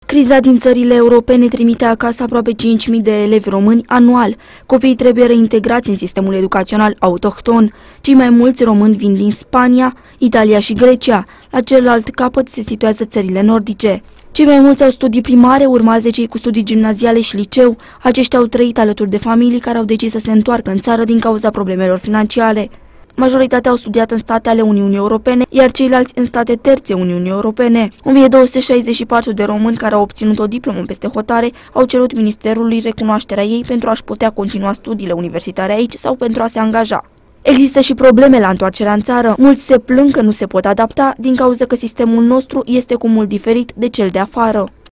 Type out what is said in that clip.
Criza din țările europene trimite acasă aproape 5.000 de elevi români anual. Copiii trebuie reintegrați în sistemul educațional autohton. Cei mai mulți români vin din Spania, Italia și Grecia. La celălalt capăt se situează țările nordice. Cei mai mulți au studii primare, urmați cei cu studii gimnaziale și liceu. Aceștia au trăit alături de familii care au decis să se întoarcă în țară din cauza problemelor financiare. Majoritatea au studiat în state ale Uniunii Europene, iar ceilalți în state terțe Uniunii Europene. 1264 de români care au obținut o diplomă peste hotare au cerut Ministerului recunoașterea ei pentru a-și putea continua studiile universitare aici sau pentru a se angaja. Există și probleme la întoarcerea în țară. Mulți se plâng că nu se pot adapta din cauza că sistemul nostru este cu mult diferit de cel de afară.